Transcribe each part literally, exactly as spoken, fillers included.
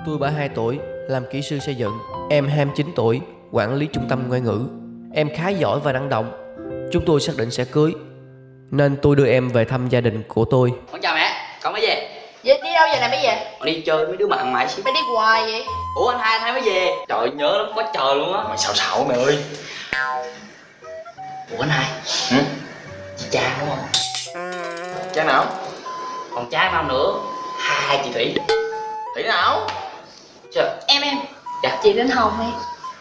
Tôi ba mươi hai tuổi, làm kỹ sư xây dựng. Em hai mươi chín tuổi, quản lý trung tâm ngoại ngữ. Em khá giỏi và năng động. Chúng tôi xác định sẽ cưới, nên tôi đưa em về thăm gia đình của tôi. Con chào mẹ, con mới về. Vậy đi đâu giờ này mới về? Con đi chơi mấy đứa bạn mày xíu. Mày đi hoài vậy? Ủa anh hai anh hai mới về. Trời ơi, nhớ lắm quá trời luôn á. Mày xạo xạo mày ơi. Ủa anh hai. Ừ? Chị Trang đúng không? Trang nào? Còn Trang nào nữa? Hai chị Thủy. Thủy nào? Trời. Em em. Dạ. Chị Đến Hồng đi.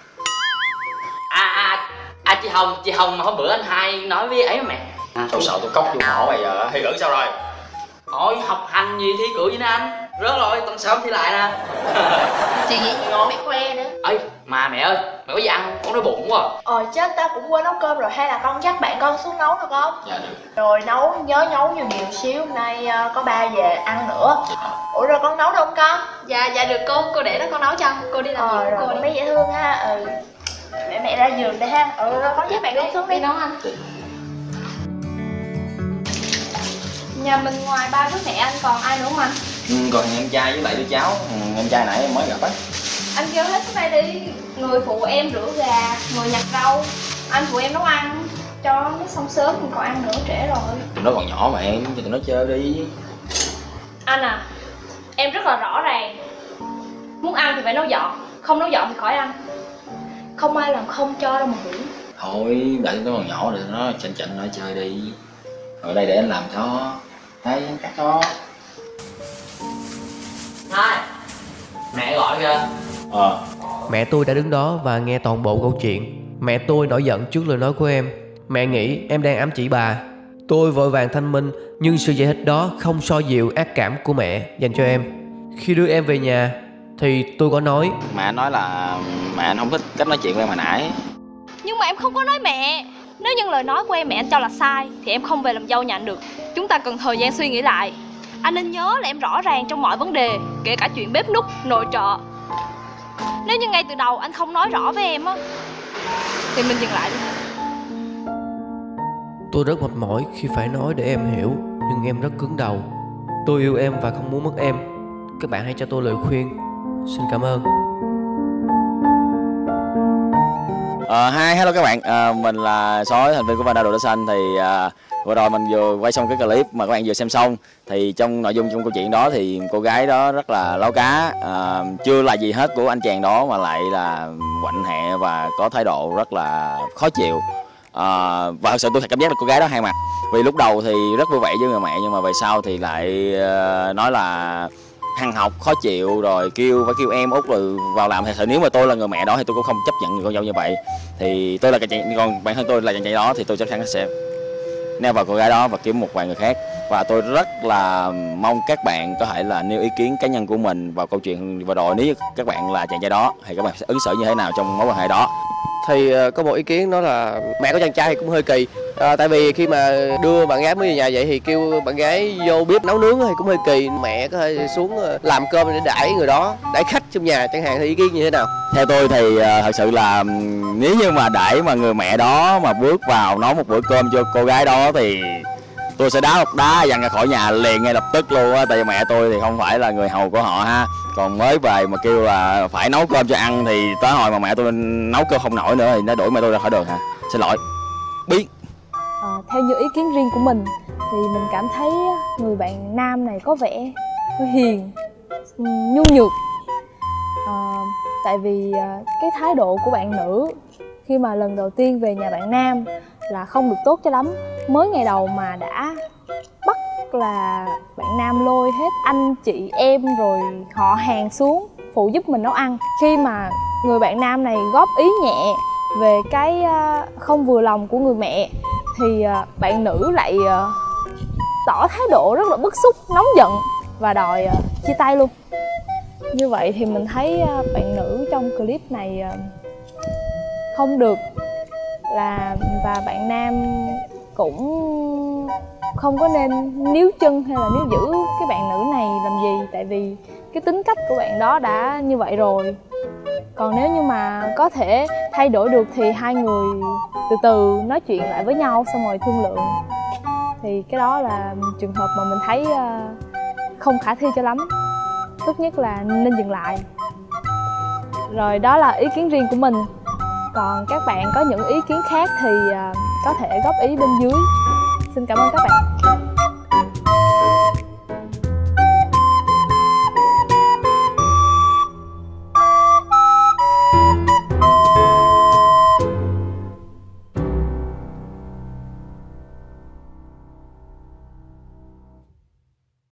À à à chị Hồng, chị Hồng mà hôm bữa anh hai nói với ấy mà mẹ. À, sao sợ tôi cốc vô mỏ mày giờ? Thi cử sao rồi? Ôi học hành gì thi cử vậy nè anh. Rớt rồi, tuần sớm thi lại nè. Chị nghĩ ngon mày khoe nữa. Ê mà mẹ ơi, mẹ có gì ăn không? Con đói bụng quá à. Ờ chết, tao cũng quên nấu cơm rồi, hay là con dắt bạn con xuống nấu được không? Dạ được. Rồi nấu, nhớ nấu nhiều nhiều xíu, hôm nay uh, có ba về ăn nữa. Ủa rồi con nấu được không con? Dạ dạ được cô, cô để đó con nấu cho. Cô đi làm Ờ việc của rồi, cô đi. mấy dễ thương ha. Ừ. Mẹ mẹ ra giường đây ha. Ừ rồi con dắt bạn con xuống đi. Đi nấu anh. Nhà mình ngoài ba đứa mẹ anh còn ai nữa không anh? Ừ, còn em trai với lại đứa cháu. Ừ, em trai nãy em mới gặp á. Anh kêu hết xuống đây đi. Người phụ em rửa gà, người nhặt rau, anh phụ em nấu ăn. Cho nó xong sớm mình còn ăn nữa, trễ rồi. Tụi nó còn nhỏ mà em, cho tụi nó chơi đi. Anh à, em rất là rõ ràng. Muốn ăn thì phải nấu dọn, không nấu dọn thì khỏi ăn. Không ai làm không cho đâu mà hưởng. Thôi, để tụi nó còn nhỏ rồi nó chảnh chảnh nó chơi đi. Ở đây để anh làm cho. Đây, anh cắt cho. Hai. Mẹ gọi kìa. Ờ. Mẹ tôi đã đứng đó và nghe toàn bộ câu chuyện. Mẹ tôi nổi giận trước lời nói của em. Mẹ nghĩ em đang ám chỉ bà. Tôi vội vàng thanh minh, nhưng sự giải thích đó không so dịu ác cảm của mẹ dành cho em. Khi đưa em về nhà thì tôi có nói Mẹ nói là mẹ anh không thích cách nói chuyện của em hồi nãy. Nhưng mà em không có nói mẹ. Nếu như lời nói của em mẹ anh cho là sai thì em không về làm dâu nhà anh được. Chúng ta cần thời gian suy nghĩ lại. Anh nên nhớ là em rõ ràng trong mọi vấn đề, kể cả chuyện bếp núc, nội trợ. Nếu như ngay từ đầu anh không nói rõ với em á thì mình dừng lại đi. tôi rất mệt mỏi khi phải nói để em hiểu, nhưng em rất cứng đầu. Tôi yêu em và không muốn mất em. Các bạn hãy cho tôi lời khuyên. Xin cảm ơn. Ờ, hi, hello các bạn, à, mình là Sói, thành viên của Vanda Đồ Đá Xanh. Thì à, vừa rồi mình vừa quay xong cái clip mà các bạn vừa xem xong. Thì trong nội dung trong câu chuyện đó thì cô gái đó rất là láo cá, à, chưa là gì hết của anh chàng đó mà lại là quạnh hẹ và có thái độ rất là khó chịu. À, và thật sự tôi cảm giác là cô gái đó hai mặt. Vì lúc đầu thì rất vui vẻ với người mẹ, nhưng mà về sau thì lại uh, nói là hằn học, khó chịu, rồi kêu phải kêu em út rồi vào làm. Thật sự nếu mà tôi là người mẹ đó thì tôi cũng không chấp nhận người con dâu như vậy. Thì tôi là chàng trai, còn bản thân tôi là chàng trai đó thì tôi chắc chắn sẽ neo vào cô gái đó và kiếm một vài người khác. Và tôi rất là mong các bạn có thể là nêu ý kiến cá nhân của mình vào câu chuyện vừa rồi. Nếu các bạn là chàng trai đó thì các bạn sẽ ứng xử như thế nào trong mối quan hệ đó? Thì uh, có một ý kiến đó là mẹ của chàng trai thì cũng hơi kỳ. À, tại vì khi mà đưa bạn gái mới về nhà vậy thì kêu bạn gái vô bếp nấu nướng thì cũng hơi kỳ. Mẹ có thể xuống uh, làm cơm để đãi người đó, đãi khách trong nhà chẳng hạn, thì ý kiến như thế nào? Theo tôi thì uh, thật sự là nếu như mà đãi mà người mẹ đó mà bước vào nấu một bữa cơm cho cô gái đó thì tôi sẽ đá một đá văng ra khỏi nhà liền ngay lập tức luôn á. Tại vì mẹ tôi thì không phải là người hầu của họ ha. Còn mới về mà kêu là phải nấu cơm cho ăn thì tới hồi mà mẹ tôi nấu cơm không nổi nữa thì nó đuổi mẹ tôi ra khỏi đường hả? Xin lỗi. Biết. À, theo như ý kiến riêng của mình thì mình cảm thấy người bạn nam này có vẻ hơi hiền, nhu nhược. À, tại vì cái thái độ của bạn nữ khi mà lần đầu tiên về nhà bạn nam là không được tốt cho lắm. Mới ngày đầu mà đã bắt là bạn nam lôi hết anh chị em rồi họ hàng xuống phụ giúp mình nấu ăn. Khi mà người bạn nam này góp ý nhẹ về cái không vừa lòng của người mẹ thì bạn nữ lại tỏ thái độ rất là bức xúc, nóng giận và đòi chia tay luôn. Như vậy thì mình thấy bạn nữ trong clip này không được là, và bạn nam cũng không có nên níu chân hay là níu giữ cái bạn nữ này làm gì. Tại vì cái tính cách của bạn đó đã như vậy rồi. Còn nếu như mà có thể thay đổi được thì hai người từ từ nói chuyện lại với nhau xong rồi thương lượng. Thì cái đó là trường hợp mà mình thấy không khả thi cho lắm. Tất tốt nhất là nên dừng lại. Rồi đó là ý kiến riêng của mình. Còn các bạn có những ý kiến khác thì có thể góp ý bên dưới. Xin cảm ơn các bạn.